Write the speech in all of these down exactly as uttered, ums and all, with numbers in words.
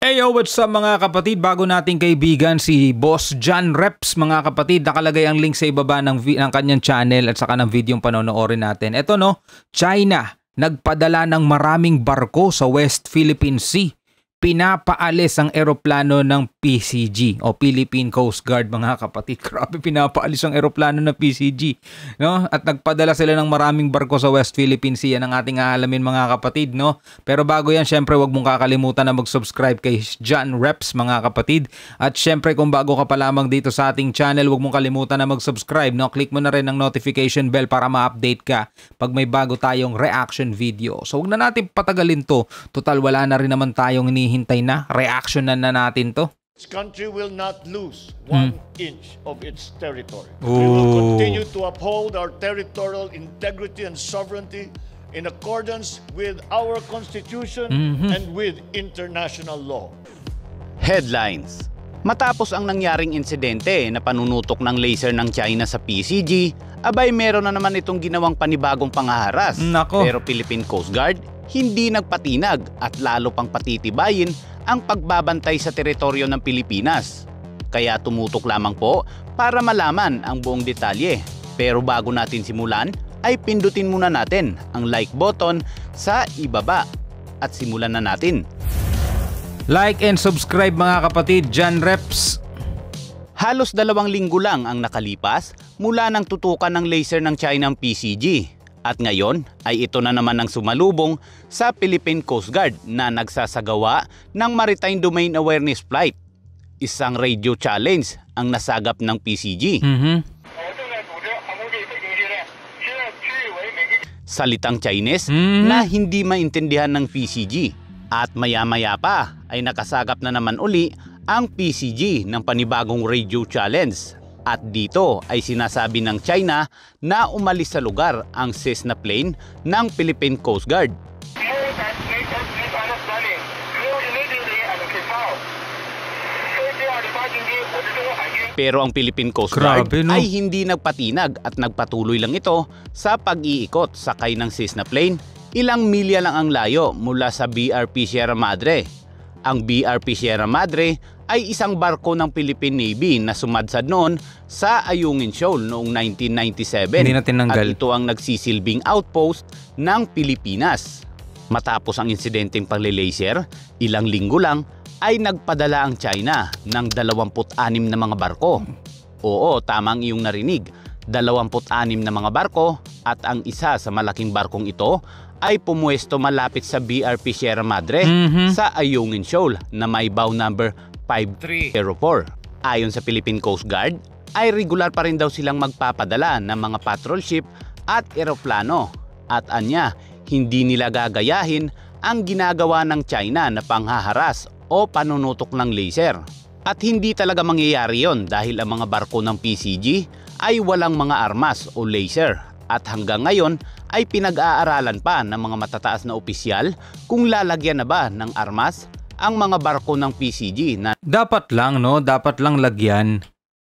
Hey yo, what's up mga kapatid? Bago nating kaibigan si Boss John Reps, mga kapatid, nakalagay ang link sa ibaba ng, ng kanyang channel at saka ng video panonoorin natin. Ito no, China, nagpadala ng maraming barko sa West Philippine Sea. Pinapaalis ang eroplano ng P C G o Philippine Coast Guard, mga kapatid. Grabe, pinapaalis ang eroplano ng P C G, no? At nagpadala sila ng maraming barko sa West Philippine Sea. Yan ang ating aalamin, mga kapatid, no? Pero bago yan, syempre wag mong kakalimutan na mag-subscribe kay John Reps, mga kapatid. At syempre kung bago ka pa lamang dito sa ating channel, wag mong kalimutan na mag-subscribe, no? Click mo na rin ang notification bell para ma-update ka pag may bago tayong reaction video. So wag na natin patagalin to. Total wala na rin naman tayong hinihintay na. Reaction na na natin to. This country will not lose one hmm. inch of its territory. Ooh. We will continue to uphold our territorial integrity and sovereignty in accordance with our Constitution mm-hmm. and with international law. Headlines. Matapos ang nangyaring insidente na panunutok ng laser ng China sa P C G, abay meron na naman itong ginawang panibagong pangaharas. Nako. Pero Philippine Coast Guard hindi nagpatinag at lalo pang patitibayin ang pagbabantay sa teritoryo ng Pilipinas. Kaya tumutok lamang po para malaman ang buong detalye. Pero bago natin simulan, ay pindutin muna natin ang like button sa ibaba at simulan na natin. Like and subscribe, mga kapatid. John Reps. Halos dalawang linggo lang ang nakalipas mula nang tutukan ng laser ng China ang P C G. At ngayon ay ito na naman ang sumalubong sa Philippine Coast Guard na nagsasagawa ng Maritime Domain Awareness Flight. Isang radio challenge ang nasagap ng P C G. Mm-hmm. Salitang Chinese mm-hmm. na hindi maintindihan ng P C G. At maya-maya pa ay nakasagap na naman uli ang P C G ng panibagong radio challenge. At dito ay sinasabi ng China na umalis sa lugar ang Cessna plane ng Philippine Coast Guard. Pero ang Philippine Coast Guard Grabe, no? ay hindi nagpatinag at nagpatuloy lang ito sa pag-iikot sakay ng Cessna plane. Ilang milya lang ang layo mula sa B R P Sierra Madre. Ang B R P Sierra Madre ay isang barko ng Philippine Navy na sumadsad noon sa Ayungin Shoal noong nineteen ninety-seven. Hindi na tinanggal. At ito ang nagsisilbing outpost ng Pilipinas. Matapos ang insidenteng panglelaser, ilang linggo lang ay nagpadala ang China ng dalawampu't anim na mga barko. Oo, tamang iyong narinig. dalawampu't anim na mga barko at ang isa sa malaking barkong ito ay pumuesto malapit sa B R P Sierra Madre mm-hmm. sa Ayungin Shoal na may bow number five three zero four. Ayon sa Philippine Coast Guard, ay regular pa rin daw silang magpapadala ng mga patrol ship at eroplano. At anya, hindi nila gagayahin ang ginagawa ng China na panghaharas o panunutok ng laser. At hindi talaga mangyayari yon dahil ang mga barko ng P C G ay walang mga armas o laser. At hanggang ngayon ay pinag-aaralan pa ng mga matataas na opisyal kung lalagyan na ba ng armas ang mga barko ng P C G na dapat lang, no? Dapat lang lagyan.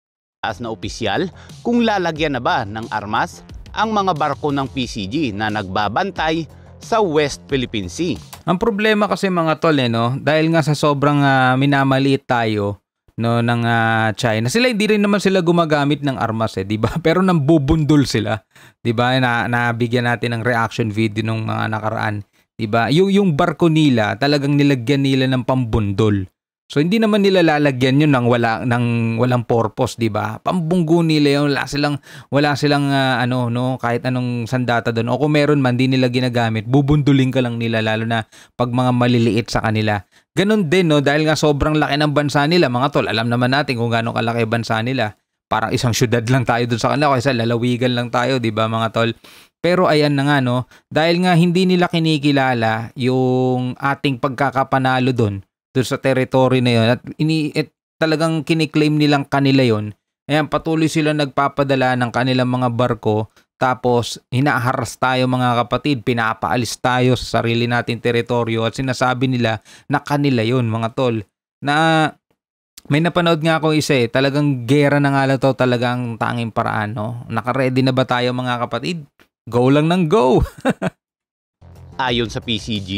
As na opisyal kung lalagyan na ba ng armas ang mga barko ng P C G na nagbabantay sa West Philippine Sea. Ang problema kasi, mga tol, eh, no? Dahil nga sa sobrang uh, minamaliit tayo, no, ng uh, China. Sila hindi rin naman sila gumagamit ng armas, eh, 'di ba? Pero nambubundol sila, 'di ba? Na nabigyan natin ng reaction video nung mga nakaraan, 'di ba? Yung yung barko nila, talagang nilagyan nila ng pambundol. So hindi naman nila lalagyan 'yun ng wala ng walang purpose, 'di ba? Pambunggo nila 'yun, wala silang wala silang uh, ano, no, kahit anong sandata doon. O kung meron man, di nila ginagamit, bubundulin ka lang nila, lalo na pag mga maliliit sa kanila. Ganon din, no, dahil nga sobrang laki ng bansa nila, mga tol. Alam naman natin kung gaano kalaki bansa nila. Parang isang syudad lang tayo doon sa kanila, kaysa lalawigan lang tayo, 'di ba, mga tol? Pero ayan na nga, no, dahil nga hindi nila kinikilala yung ating pagkakapanalo doon, doon sa territory na 'yon, at ini at talagang kiniklaim nilang kanila 'yon. Ayan, patuloy sila nagpapadala ng kanilang mga barko. Tapos, hinaharas tayo, mga kapatid, pinapaalis tayo sa sarili nating teritoryo at sinasabi nila na kanila yun, mga tol. Na may napanood nga ako isa, eh, talagang gera na nga lang to, talagang tanging paraan, no? Naka-ready na ba tayo, mga kapatid? Go lang ng go! Ayon sa P C G,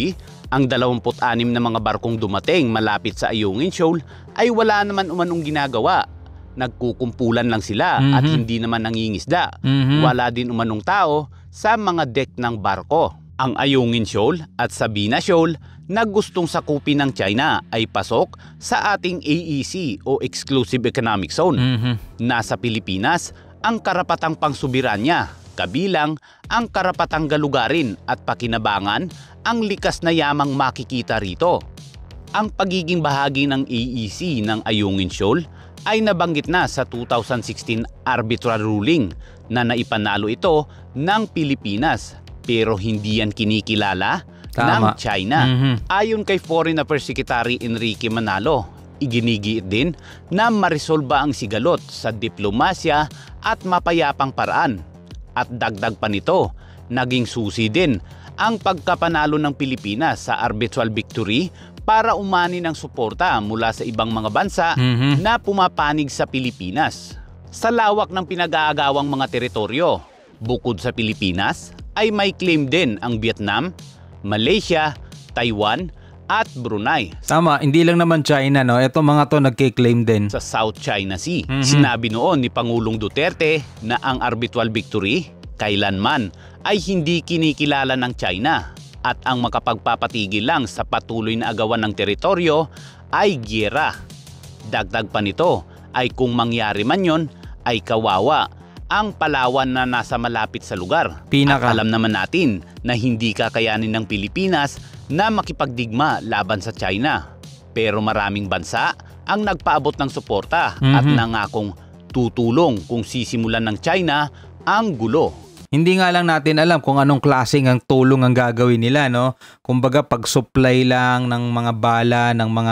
Ang dalawampu't anim na mga barkong dumating malapit sa Ayungin Shoal ay wala naman umanong ginagawa. Nagkukumpulan lang sila mm-hmm. at hindi naman nangingisda. Mm-hmm. Wala din umanong tao sa mga deck ng barko. Ang Ayungin Shoal at Sabina Shoal na gustong sakupin ng China ay pasok sa ating A E C o Exclusive Economic Zone. Mm-hmm. Nasa Pilipinas ang karapatang pangsobiranya, kabilang ang karapatang galugarin at pakinabangan ang likas na yamang makikita rito. Ang pagiging bahagi ng A E C ng Ayungin Shoal ay nabanggit na sa two thousand sixteen arbitral ruling na naipanalo ito ng Pilipinas, pero hindi yan kinikilala Tama. ng China. Mm-hmm. Ayon kay Foreign Affairs Secretary Enrique Manalo, iginigiit din na maresolba ang sigalot sa diplomasya at mapayapang paraan. At dagdag pa nito, naging susi din ang pagkapanalo ng Pilipinas sa arbitral victory para umani ng suporta mula sa ibang mga bansa mm-hmm. na pumapanig sa Pilipinas. Sa lawak ng pinag-aagawang mga teritoryo, bukod sa Pilipinas, ay may claim din ang Vietnam, Malaysia, Taiwan, at Brunei. Tama, hindi lang naman China, no? Ito mga to nagki-claim din. Sa South China Sea. Mm-hmm. Sinabi noon ni Pangulong Duterte na ang arbitral victory kailanman ay hindi kinikilala ng China at ang makapagpapatigil lang sa patuloy na agawan ng teritoryo ay giyera. Dagdag pa nito ay kung mangyari man yon ay kawawa ang Palawan na nasa malapit sa lugar. Pinaka. At alam naman natin na hindi kakayanin ng Pilipinas na makipagdigma laban sa China. Pero maraming bansa ang nagpaabot ng suporta mm-hmm. at nangakong tutulong kung sisimulan ng China ang gulo. Hindi nga lang natin alam kung anong klaseng ang tulong ang gagawin nila, no? Kumbaga pag-supply lang ng mga bala, ng mga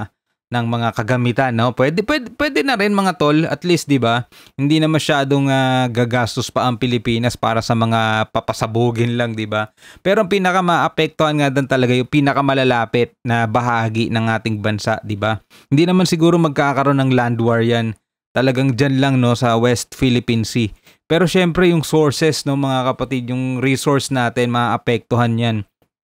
ng mga kagamitan, no? Pwede pwede, pwede na rin mga tol, at least 'di ba? Hindi na masyadong uh, gagastos pa ang Pilipinas para sa mga papasabugin lang, 'di ba? Pero ang pinaka-maapektuhan nga dan talaga yung pinakamalalapit na bahagi ng ating bansa, 'di ba? Hindi naman siguro magkakaroon ng land war 'yan. Talagang diyan lang, no, sa West Philippine Sea. Pero syempre yung sources, no, mga kapatid, yung resource natin, maapektuhan yan.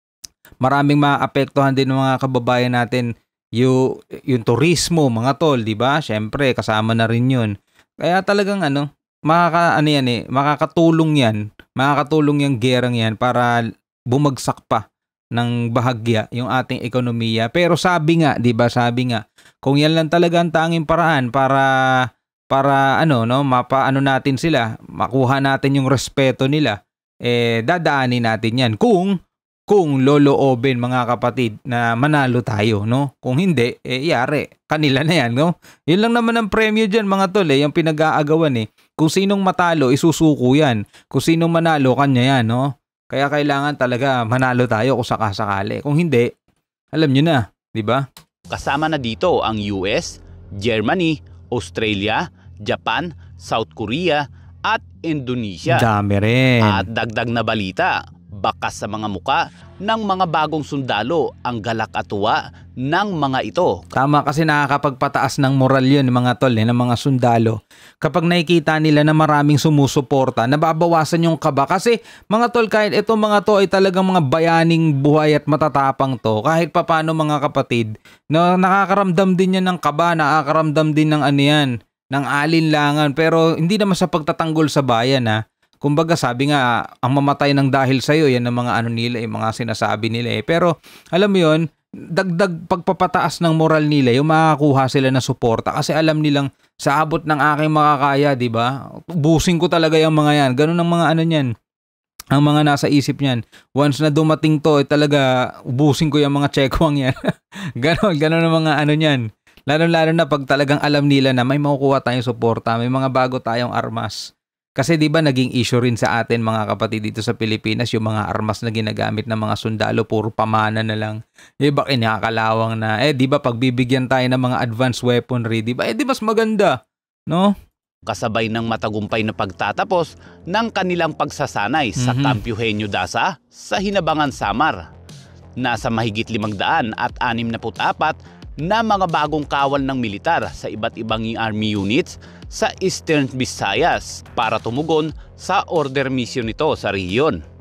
Maraming maapektuhan din ng mga kababayan natin, yung, yung turismo, mga tol, di ba? Syempre, kasama na rin yun. Kaya talagang ano, makaka, ano yan eh, makakatulong yan, makakatulong yung gerang yan para bumagsak pa ng bahagya yung ating ekonomiya. Pero sabi nga, di ba, sabi nga, kung yan lang talaga ang tanging paraan para para ano no mapaano natin sila, makuha natin yung respeto nila, eh dadaanin natin yan kung kung loloobin mga kapatid na manalo tayo, no? Kung hindi, eh yari, kanila na yan, no? Yun lang naman ang premyo diyan mga tol, eh, yung pinag-aagawan eh. Kung sinong matalo, isusuko yan. Kung sinong manalo, kanya yan, no? Kaya kailangan talaga manalo tayo kung sakasakali. Kung hindi, alam nyo na, di ba? Kasama na dito ang U S, Germany, Australia, Japan, South Korea at Indonesia. Dami rin. At dagdag na balita, bakas sa mga muka ng mga bagong sundalo ang galak at tuwa ng mga ito. Tama, kasi nakakapagpataas ng moral yun mga tol, eh, ng mga sundalo. Kapag nakikita nila na maraming sumusuporta, nababawasan yung kaba. Kasi mga tol, kahit itong mga to ay talagang mga bayaning buhay at matatapang to, kahit papano mga kapatid, no, nakakaramdam din yan ng kaba, nakakaramdam din ng ano yan, ng alinlangan. Pero hindi naman sa pagtatanggol sa bayan, ha. Kumbaga sabi nga, ang mamatay ng dahil sa'yo, yan ang mga ano nila, yung mga sinasabi nila eh. Pero alam mo yun, dagdag pagpapataas ng moral nila, yung makakuha sila ng suporta. Kasi alam nilang sa abot ng aking makakaya, di ba? Busing ko talaga yung mga yan. Ganun ang mga ano niyan, ang mga nasa isip niyan. Once na dumating to, eh, talaga busing ko yung mga chekwang yan. Ganon, ganon ang mga ano niyan. Lalo-lalo na pag talagang alam nila na may makukuha tayong suporta, may mga bago tayong armas. Kasi 'di ba naging issue rin sa atin mga kapatid dito sa Pilipinas yung mga armas na ginagamit ng mga sundalo, puro pamana na lang. Eh ba kinakalawang na. Eh 'di ba pagbibigyan tayo ng mga advanced weaponry, 'di ba? Eh di mas maganda, no? Kasabay ng matagumpay na pagtatapos ng kanilang pagsasanay mm-hmm. sa Camp Eugenio Daza sa Hinabangan, Samar. Nasa mahigit limang daan at anim na put-apat na mga bagong kawal ng militar sa iba't ibang army units sa Eastern Visayas para tumugon sa order mission nito sa rehiyon.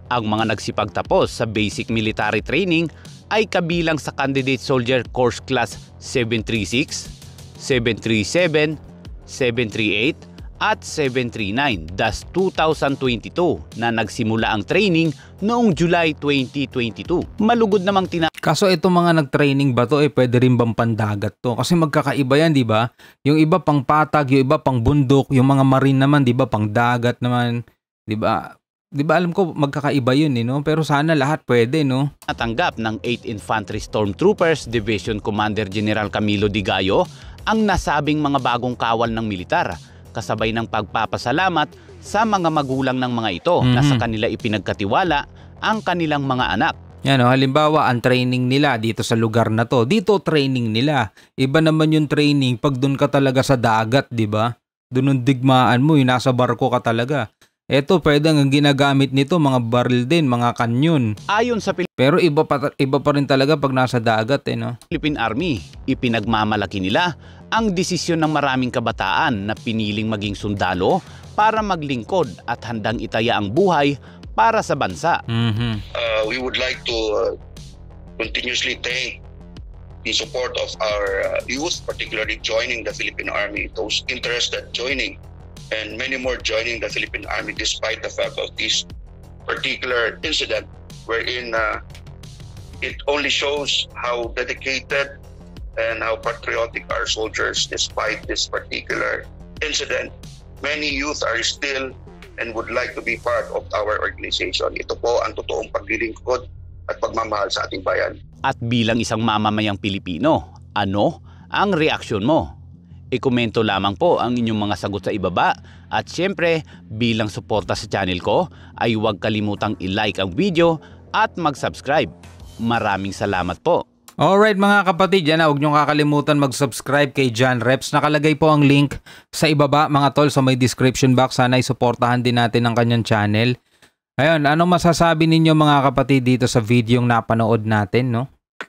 Ang mga nagsipagtapos sa basic military training ay kabilang sa Candidate Soldier Course Class seven thirty-six, seven thirty-seven, seven thirty-eight at seven thirty-nine dash two thousand twenty-two na nagsimula ang training noong July twenty twenty-two. Malugod namang tina... Kaso itong mga nag-training ba to eh pwede rin bang pandagat to? Kasi magkakaiba yan, di ba? Yung iba pang patag, yung iba pang bundok, yung mga marine naman, di ba, pang dagat naman, di ba? Di ba alam ko magkakaiba yun eh, no? Pero sana lahat pwede, no? Natanggap ng eighth Infantry Stormtroopers Division Commander General Camilo Di Gallo ang nasabing mga bagong kawal ng militar, kasabay ng pagpapasalamat sa mga magulang ng mga ito mm-hmm. na sa kanila ipinagkatiwala ang kanilang mga anak. Yan o, halimbawa ang training nila dito sa lugar na to, dito training nila. Iba naman yung training pag doon ka talaga sa dagat, di ba? Doon ang digmaan mo, yung nasa barko ka talaga. Eto, pwede ang ginagamit nito, mga baril din, mga kanyon. Ayon sa Pil- Pero iba pa, iba pa rin talaga pag nasa dagat, eh, no? Philippine Army, ipinagmamalaki nila ang desisyon ng maraming kabataan na piniling maging sundalo para maglingkod at handang itaya ang buhay para sa bansa. Mm-hmm. Uh, we would like to uh, continuously thank the support of our uh, youth, particularly joining the Philippine Army, those interested joining, and many more joining the Philippine Army despite the fact of this particular incident wherein uh, it only shows how dedicated and how patriotic our soldiers despite this particular incident. Many youth are still and would like to be part of our organization. Ito po ang totoong paglilingkod at pagmamahal sa ating bayan. At bilang isang mamamayang Pilipino, ano ang reaksyon mo? I-komento lamang po ang inyong mga sagot sa ibaba at syempre bilang suporta sa channel ko ay huwag kalimutang i-like ang video at mag-subscribe. Maraming salamat po. Alright mga kapatid, yan na, huwag niyong kakalimutan mag-subscribe kay John Reps. Nakalagay po ang link sa ibaba mga tol sa may description box. Sana isuportahan din natin ang kanyang channel. Ayun, anong masasabi ninyo mga kapatid dito sa video yung napanood natin, no?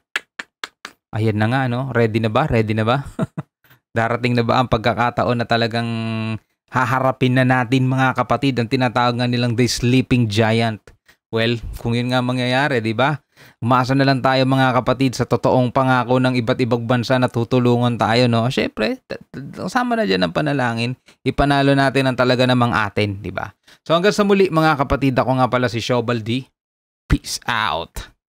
Ayan na nga, no? Ready na ba? Ready na ba? Darating na ba ang pagkakataon na talagang haharapin na natin mga kapatid ang tinatawag nga nilang the sleeping giant? Well, kung yun nga mangyayari, di ba? Umasa na lang tayo mga kapatid sa totoong pangako ng iba't ibang bansa na tutulungan tayo, no? Syempre, kasama na dyan ang panalangin. Ipanalo natin ang talaga namang atin, di ba? So hanggang sa muli mga kapatid, ako nga pala si Shobal D. Peace out!